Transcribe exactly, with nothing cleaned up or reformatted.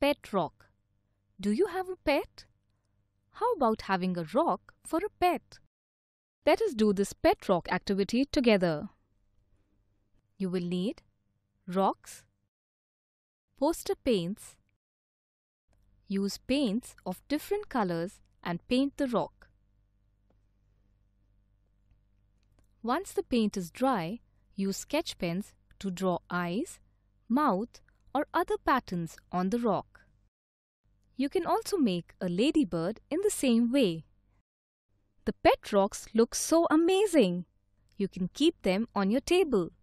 pet rock. Do you have a pet? How about having a rock for a pet? Let us do this pet rock activity together. You will need rocks, poster paints. Use paints of different colors and paint the rock. Once the paint is dry, use sketch pens to draw eyes, mouth, or other patterns on the rock. You can also make a ladybird in the same way. The pet rocks look so amazing. You can keep them on your table.